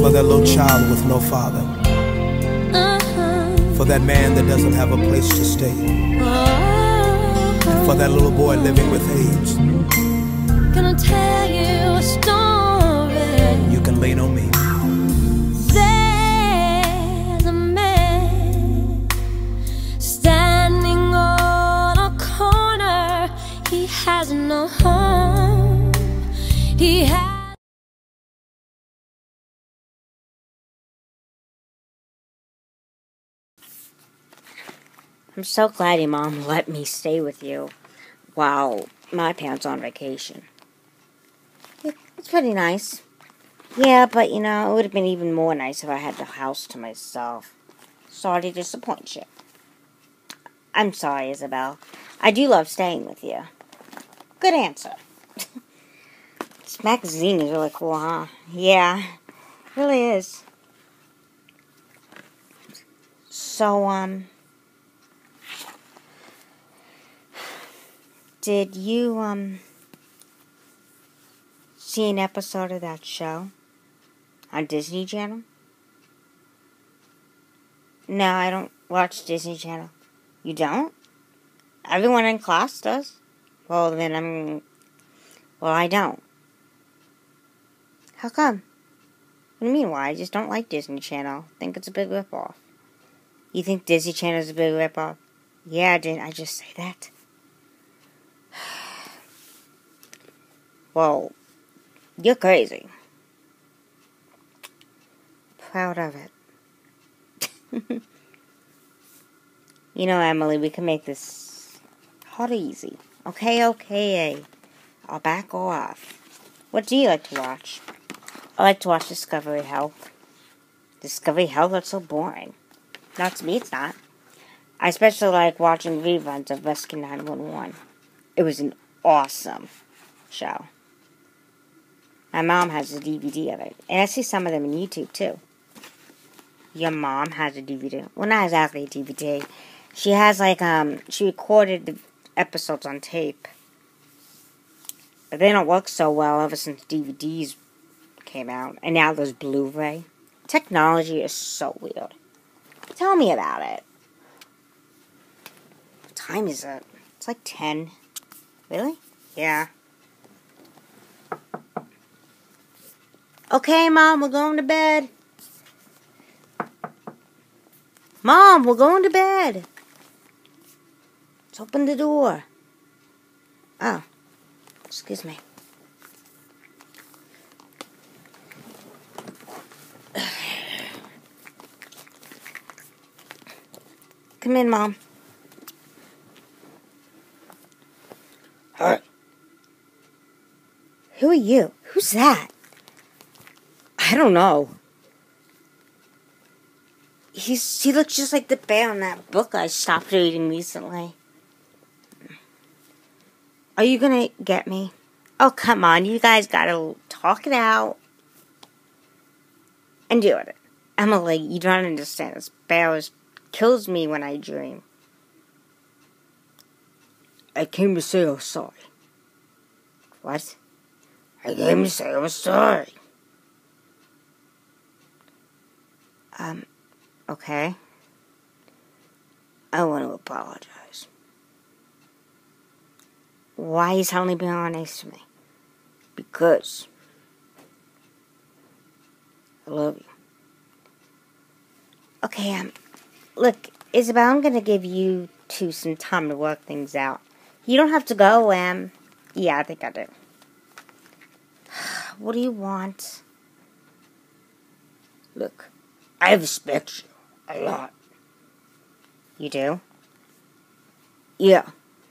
for that little child with no father, for that man that doesn't have a place to stay, and for that little boy living with AIDS. Gonna tell you a story. You can lean on me. There's a man standing on a corner. He has no home. He has I'm so glad your mom let me stay with you while my parents on vacation. It's pretty nice. Yeah, but you know, it would have been even more nice if I had the house to myself. Sorry to disappoint you. I'm sorry, Isabel. I do love staying with you. Good answer. This magazine is really cool, huh? Yeah, it really is. So, did you, see an episode of that show on Disney Channel? No, I don't watch Disney Channel. You don't? Everyone in class does. Well, then I don't. How come? What do you mean, why? I just don't like Disney Channel. I think it's a big ripoff. You think Disney Channel is a big ripoff? Yeah, didn't I just say that? Well, you're crazy. Proud of it. You know, Emily, we can make this hot easy. Okay. I'll back off. What do you like to watch? I like to watch Discovery Health. Discovery Health? That's so boring. Not to me, it's not. I especially like watching reruns of Rescue 911. It was an awesome show. My mom has a DVD of it. And I see some of them on YouTube, too. Your mom has a DVD. Well, not exactly a DVD. She has, she recorded the episodes on tape. But they don't work so well ever since DVDs came out. And now there's Blu-ray. Technology is so weird. Tell me about it. What time is it? It's like 10. Really? Yeah. Okay, Mom, we're going to bed. Mom, we're going to bed. Let's open the door. Oh, excuse me. Come in, Mom. Hi. Who are you? Who's that? I don't know. He looks just like the bear in that book I stopped reading recently. Are you gonna get me? Oh, come on. You guys gotta talk it out. And do it. Emily, you don't understand. This bear kills me when I dream. I came to say I was sorry. What? I came to say I was sorry. Okay. I want to apologize. Why are you suddenly being all nice to me? Because I love you. Okay, look, Isabel, I'm gonna give you two some time to work things out. You don't have to go, yeah, I think I do. What do you want? Look, I respect you a lot. You do? Yeah.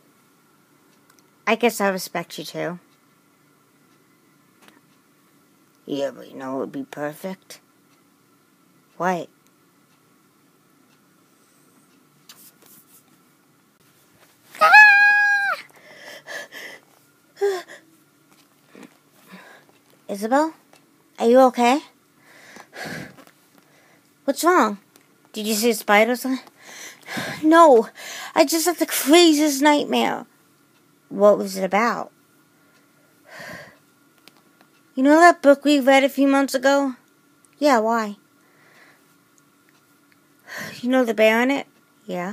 I guess I respect you too. Yeah, but you know what would be perfect? What? Isabel? Are you okay? What's wrong? Did you see a spider or something? No, I just had the craziest nightmare. What was it about? You know that book we read a few months ago? Yeah, why? You know the bear in it? Yeah.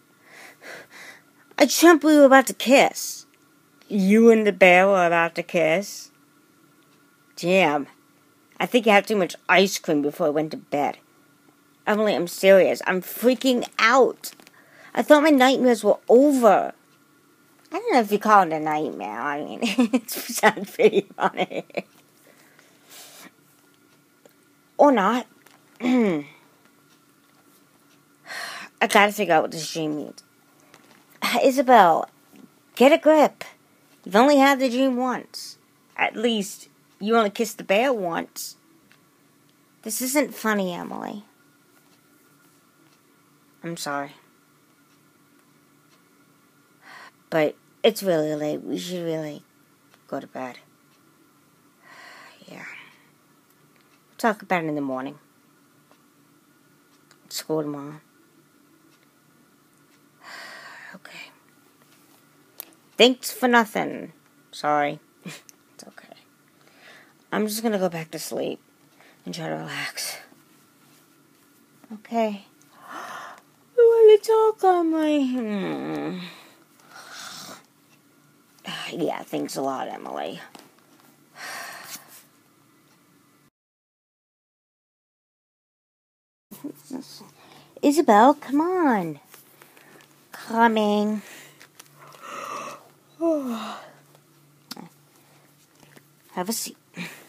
I dreamt we were about to kiss. You and the bear were about to kiss? Damn. I think you had too much ice cream before I went to bed. Emily, I'm serious. I'm freaking out. I thought my nightmares were over. I don't know if you call it a nightmare. I mean, it sounds pretty funny. Or not. I gotta figure out what this dream means. Isabel, get a grip. You've only had the dream once. At least, you only kissed the bear once. This isn't funny, Emily. I'm sorry. But it's really late. We should really go to bed. Yeah. Talk about it in the morning. School tomorrow. Okay. Thanks for nothing. Sorry. It's okay. I'm just gonna go back to sleep and try to relax. Okay. I want to talk on my... Yeah, thanks a lot, Emily. Isabel, come on. Coming. Have a seat.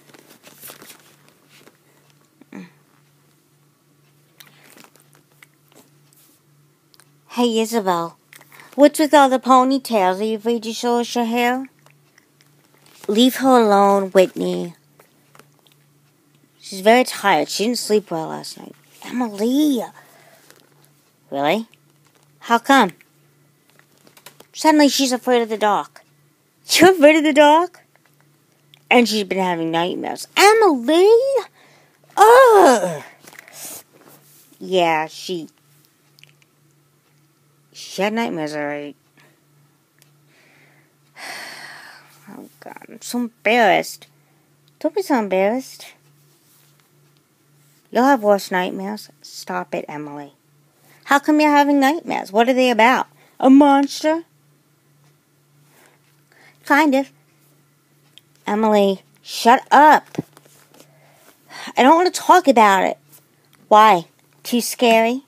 Hey, Isabel. What's with all the ponytails? Are you afraid to show us your hair? Leave her alone, Whitney. She's very tired. She didn't sleep well last night. Emily. Really? How come? Suddenly she's afraid of the dark. You're afraid of the dark? And she's been having nightmares. Emily! Ugh! Yeah, she had nightmares, alright. Oh, God, I'm so embarrassed. Don't be so embarrassed. You'll have worse nightmares. Stop it, Emily. How come you're having nightmares? What are they about? A monster? Kind of. Emily, shut up. I don't want to talk about it. Why? Too scary?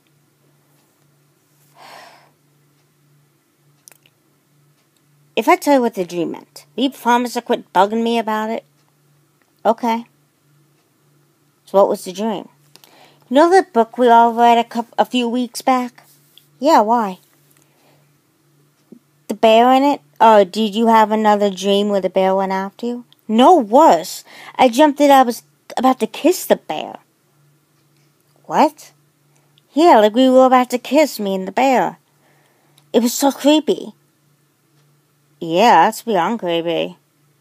If I tell you what the dream meant, will you promise to quit bugging me about it? Okay. So what was the dream? You know the book we all read a few weeks back? Yeah, why? The bear in it? Oh, did you have another dream where the bear went after you? No, worse. I dreamt that I was about to kiss the bear. What? Yeah, like we were about to kiss, me and the bear. It was so creepy. Yeah, that's beyond creepy.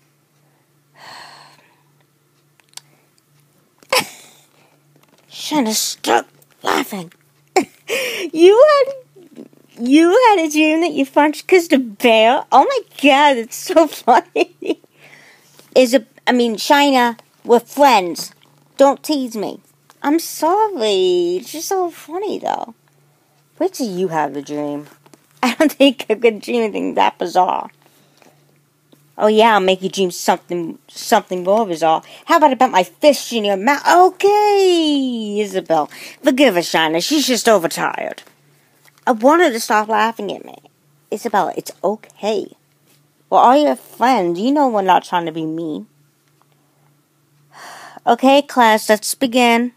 Shana, stop laughing. You had a dream that you French kissed a bear? Oh my God, it's so funny. Shina, we're friends. Don't tease me. I'm sorry. It's just so funny, though. Wait till you have the dream. I don't think I could dream anything that bizarre. Oh yeah, I'll make you dream something more bizarre. How about I put my fist in your mouth? Okay, Isabel. Forgive her, Shina. She's just overtired. I wanted to stop laughing at me. Isabel, it's okay. We're all your friends. You know we're not trying to be mean. Okay, class, let's begin.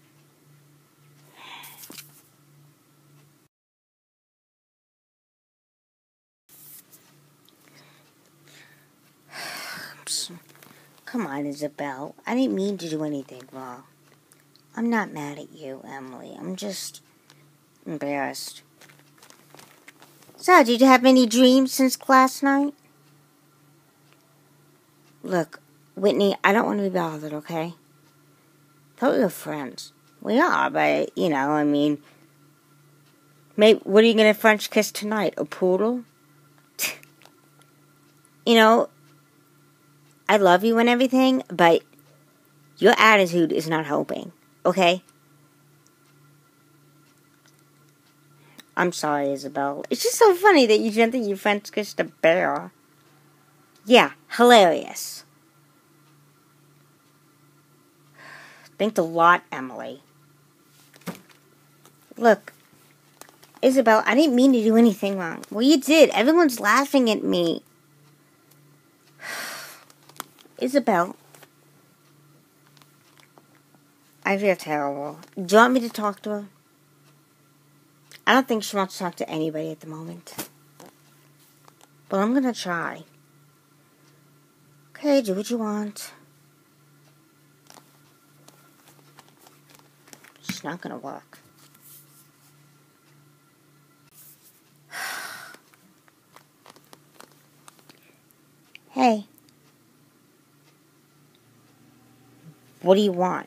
Come on, Isabel. I didn't mean to do anything wrong. I'm not mad at you, Emily. I'm just embarrassed. So, did you have any dreams since last night? Look, Whitney, I don't want to be bothered, okay? Thought we were friends. We are, but, what are you going to French kiss tonight? A poodle? I love you and everything, but your attitude is not helping. Okay? I'm sorry, Isabel. It's just so funny that you didn't think your friend kissed a bear. Yeah, hilarious. Thanks a lot, Emily. Look, Isabel, I didn't mean to do anything wrong. Well, you did. Everyone's laughing at me. Isabel, I feel terrible. Do you want me to talk to her? I don't think she wants to talk to anybody at the moment. But I'm gonna try. Okay, do what you want. It's not gonna work. Hey. What do you want?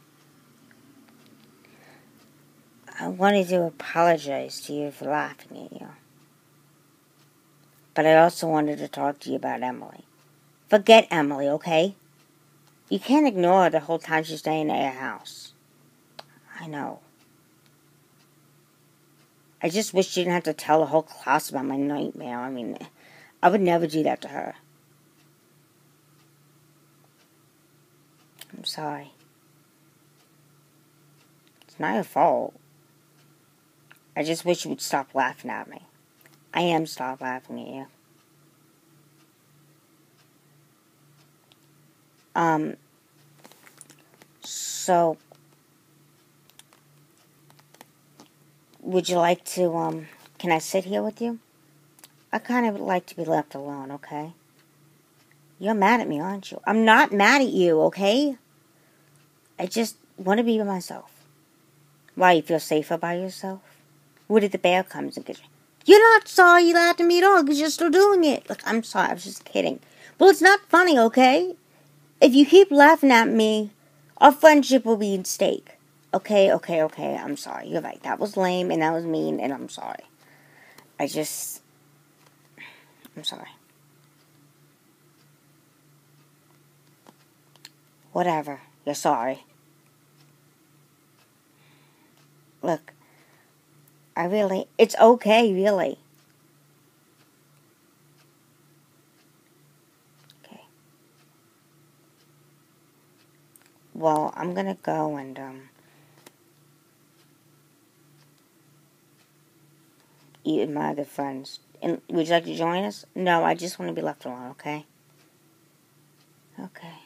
I wanted to apologize to you for laughing at you. But I also wanted to talk to you about Emily. Forget Emily, okay? You can't ignore her the whole time she's staying at your house. I know. I just wish you didn't have to tell the whole class about my nightmare. I mean, I would never do that to her. I'm sorry. It's not your fault. I just wish you would stop laughing at me. I am stop laughing at you. So, would you like to, can I sit here with you? I kind of would like to be left alone, okay? You're mad at me, aren't you? I'm not mad at you, okay? I just want to be by myself. Why, you feel safer by yourself? What if the bear comes and gets you? You're not sorry you laughed at me at all because you're still doing it. Look, I'm sorry, I was just kidding. Well, it's not funny, okay? If you keep laughing at me, our friendship will be at stake. Okay, I'm sorry. You're right. That was lame and that was mean and I'm sorry. I'm sorry. Whatever. You're sorry. Look, it's okay, really. Okay. Well, I'm gonna go and, eat with my other friends. And would you like to join us? No, I just want to be left alone, okay? Okay.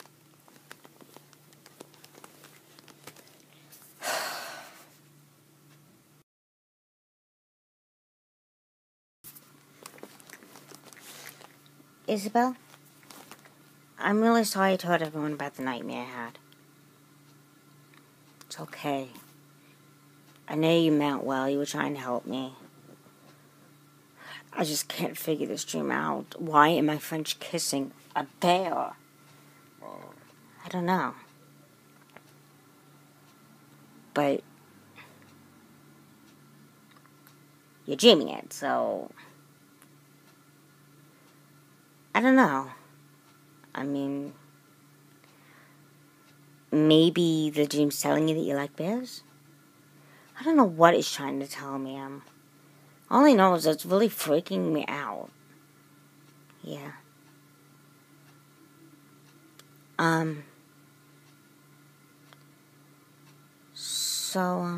Isabel? I'm really sorry I told everyone about the nightmare I had. It's okay. I know you meant well. You were trying to help me. I just can't figure this dream out. Why am I French kissing a bear? I don't know. But you're dreaming it, so I don't know. I mean, maybe the dream's telling you that you like bears? I don't know what it's trying to tell me. All I know is it's really freaking me out. Yeah. So,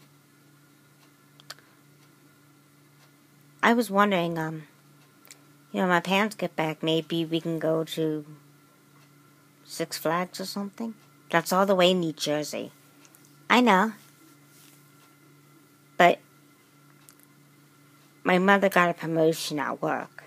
I was wondering, my parents get back, maybe we can go to Six Flags or something? That's all the way in New Jersey. I know. But my mother got a promotion at work.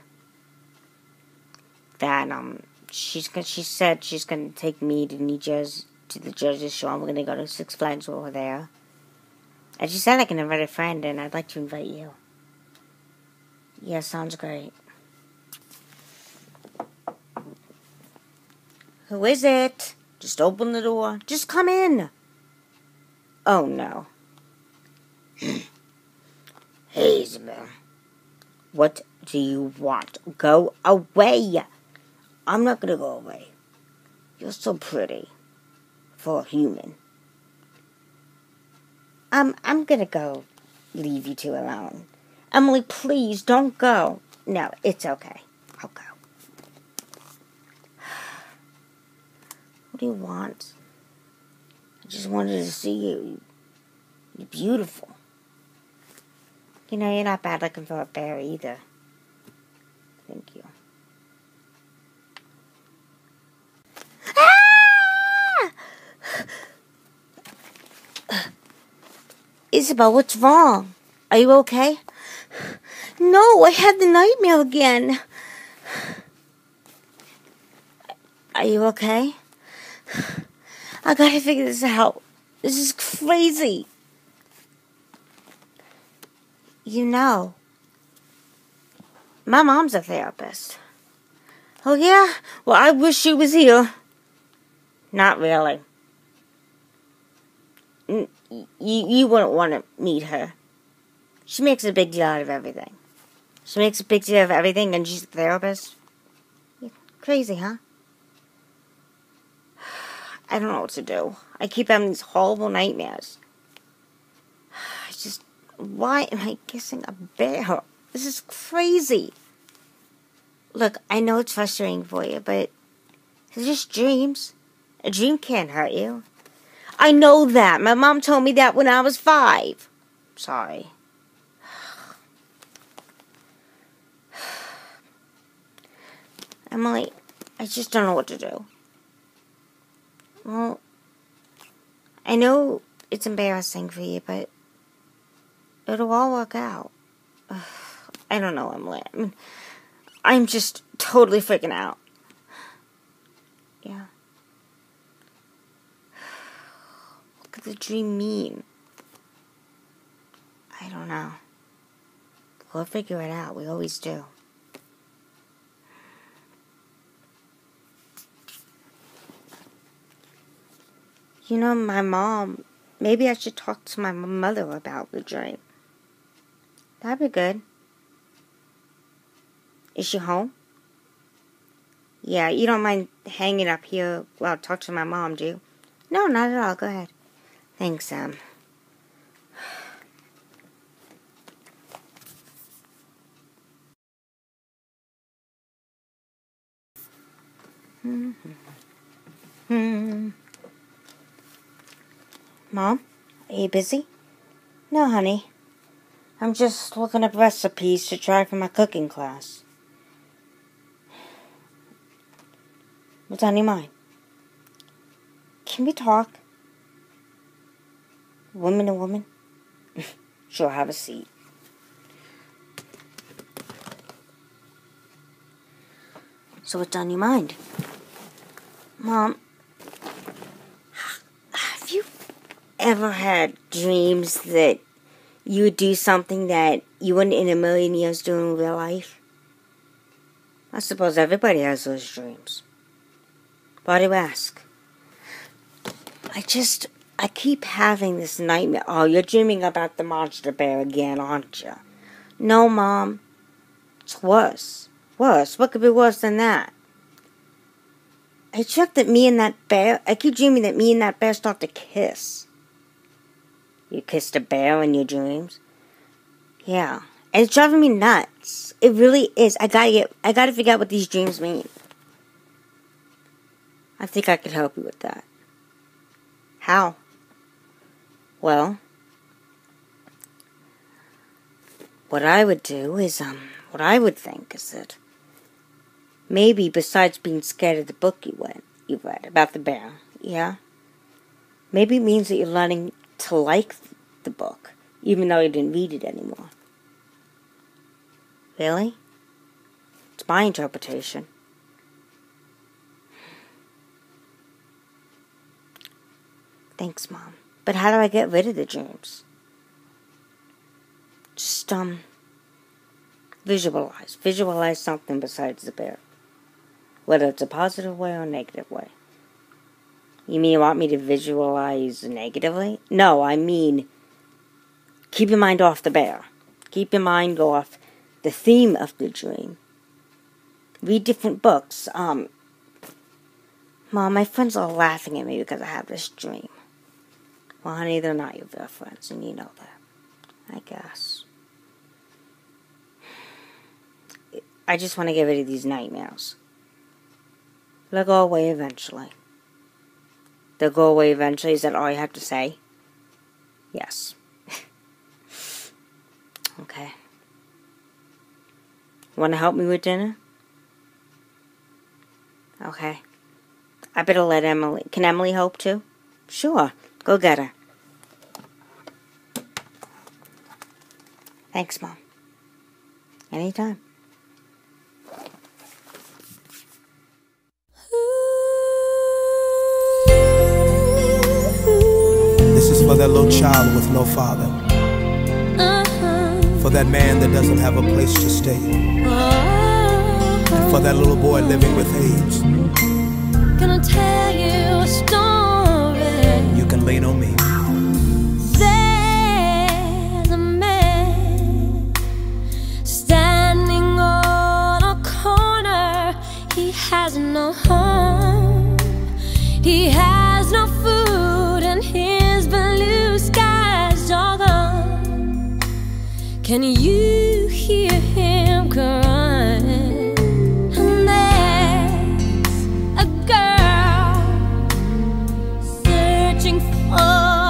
That, she said she's gonna take me to New Jersey, to the Jersey Shore, and we're gonna go to Six Flags over there. And she said I can invite a friend, and I'd like to invite you. Yeah, sounds great. Who is it? Just open the door. Just come in. Oh, no. Hey, Isabel. What do you want? Go away. I'm not gonna go away. You're so pretty. For a human. I'm gonna go leave you two alone. Emily, please don't go. No, it's okay. I'll go. What do you want? I just wanted to see you. You're beautiful. You know, you're not bad looking for a bear either. Thank you. Ah! Isabel, what's wrong? Are you okay? No, I had the nightmare again. Are you okay? I gotta figure this out. This is crazy. You know, my mom's a therapist. Oh, yeah? Well, I wish she was here. Not really. You wouldn't want to meet her. She makes a big deal out of everything. She makes a big deal of everything, and she's a therapist. Crazy, huh? I don't know what to do. I keep having these horrible nightmares. Why am I kissing a bear? This is crazy. Look, I know it's frustrating for you, but it's just dreams. A dream can't hurt you. I know that. My mom told me that when I was 5. Sorry. Emily, I just don't know what to do. Well, I know it's embarrassing for you, but it'll all work out. I don't know, Emily. I'm just totally freaking out. Yeah. What could the dream mean? I don't know. We'll figure it out. We always do. You know, my mom, maybe I should talk to my mother about the dream. That'd be good. Is she home? Yeah, you don't mind hanging up here while I talk to my mom, do you? No, not at all. Go ahead. Thanks, Sam. Mom, are you busy? No, honey. I'm just looking up recipes to try for my cooking class. What's on your mind? Can we talk? Woman to woman? Sure, have a seat. So what's on your mind? Mom, have you ever had dreams that you would do something that you wouldn't in a million years do in real life? I suppose everybody has those dreams. Why do you ask? I keep having this nightmare. Oh, you're dreaming about the monster bear again, aren't you? No, Mom. It's worse. Worse? What could be worse than that? I keep dreaming that me and that bear start to kiss. You kissed a bear in your dreams? Yeah. And it's driving me nuts. It really is. I gotta figure out what these dreams mean. I think I could help you with that. How? Well, what I would think is that maybe besides being scared of the book you read about the bear, yeah? Maybe it means that you're learning to like the book, even though you didn't read it anymore. Really? It's my interpretation. Thanks, Mom. But how do I get rid of the dreams? Just, visualize. Visualize something besides the bear. Whether it's a positive way or a negative way. You mean you want me to visualize negatively? No, I mean, keep your mind off the bear. Keep your mind off the theme of the dream. Read different books. Mom, my friends are laughing at me because I have this dream. Well, honey, they're not your girlfriends, and you know that. I guess. I just want to get rid of these nightmares. They'll go away eventually. They'll go away eventually. Is that all you have to say? Yes. Okay. Want to help me with dinner? Okay. I better let Emily... Can Emily help too? Sure. Go get her. Thanks, Mom. Anytime. This is for that little child with no father. For that man that doesn't have a place to stay. And for that little boy living with AIDS. Gonna tell you a story. You can lean on me. There's a man standing on a corner. He has no home. He has no food, and his blue skies are gone. Can you hear him crying? And there's a girl searching for